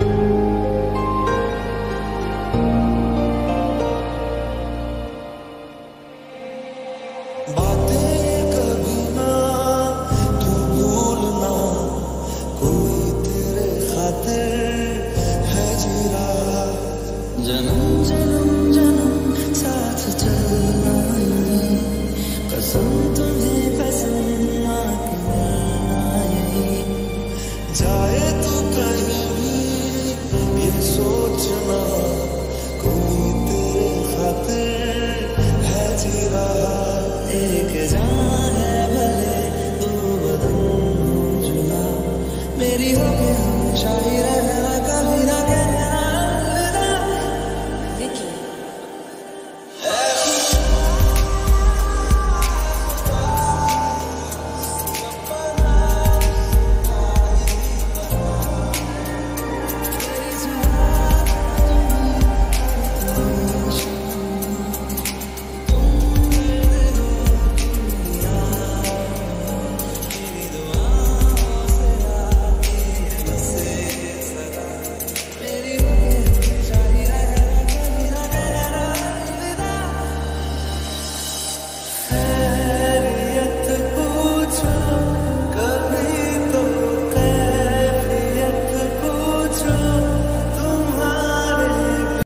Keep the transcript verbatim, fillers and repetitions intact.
बातें कभी ना तू भूलना, कोई तेरे खातिर है जी रहा। जन्म जन्म जन्म साथ चलना, कसम तुम्हें कसम ना कि मिलना यही। जाए तू कहीं भी ये सोचना, कोई तेरे खातिर है जी रहा। एक जान